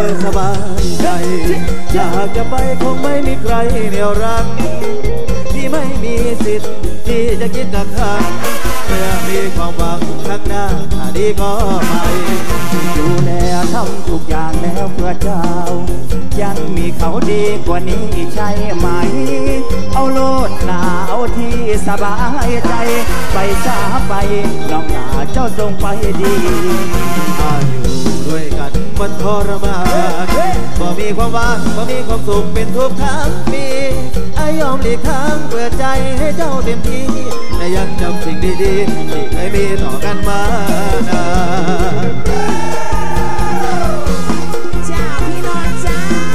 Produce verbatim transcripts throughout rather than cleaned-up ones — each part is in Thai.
สบายใจอยากจะไปคงไม่มีใครเหนี่ยวรั้งที่ไม่มีสิทธิ์ที่จะคิดกักขังเมื่อมีความหวังข้างหน้าดีก็ไปดูแลทำทุกอย่างแล้วเพื่อเจ้ายังมีเขาดีกว่านี้ใช่ไหมเอาโลดหนาเอาที่สบายใจไปซาไปน้องหนาเจ้าทรงไปดีอาอยู่ด้วยกันมันทรมานบ่มีความหวังบ่มีความสุขเป็นทุกทั้งปีอายอมหลีกทางเปิดใจให้เจ้าเต็มที่แต่ยังจำสิ่งดีๆที่เคยมีต่อกันมานานจ้าพี่น้องจ้า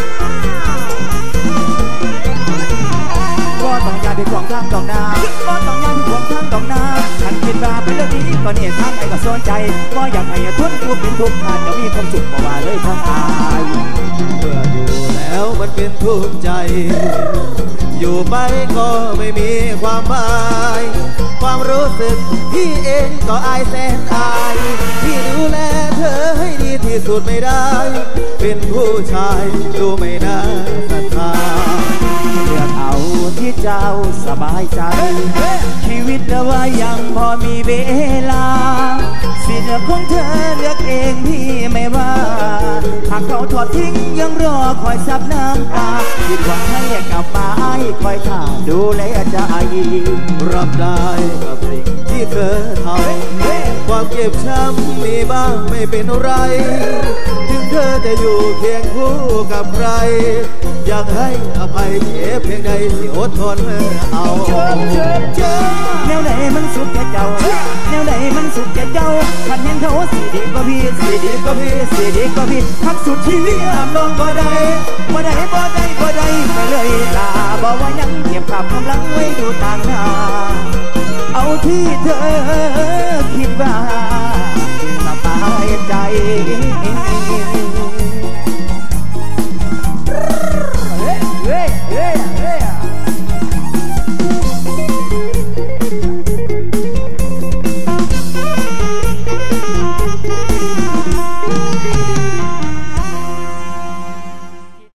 ก็ต้องยาเป็นของทางดอกนาก็ต้องยาเป็นของทางดอกนาฉันคิดว่าเป็นเรื่องนี้ก็เนี่ยทางไอ้ก็สนใจก็อยากให้ทุนทุกเป็นทุกทานจะมีความสุขบ่ว่าเลยทางอายเมื่ออยู่แล้วมันเป็นทุกข์ใจอยู่ไปก็ไม่มีความหมายความรู้สึกพี่เองก็อายแสนอายที่ดูแลเธอให้ดีที่สุดไม่ได้เป็นผู้ชายดูไม่น่าศรัทธาเลือกเอาที่เจ้าสบายใจชีวิตแล้วว่ายังพอมีเวลาสิทธิ์ของเธอเลือกเองพี่ไม่ว่าหากเขาทอดทิ้งยังรอคอยซับน้ำตาคิดหวังให้กลับมาคอยท่าดูแลใจรับได้กับสิ่งที่เธอทำความเจ็บช้ำมีบ้างไม่เป็นไรถึงเธอจะอยู่เคียงคู่กับใครอยากให้อภัยเจ็บเพียงใดที่อดทนเอาแนวไหนมันสุดแก่เจ้าแนวไหนมันสุดแก่เจ้าพันเห็นเขาสีดีก็พี่สีดีก็พี่สีดีก็พี่ทักสุดชีวิตห้ามลงบ่ได้บ่ได้บ่ได้บ่ได้ไปเลยลาบอกว่ายังเก็บกับกำลังไว้ดูต่างหน้าเอาที่เธอคิดว่าสบายใจ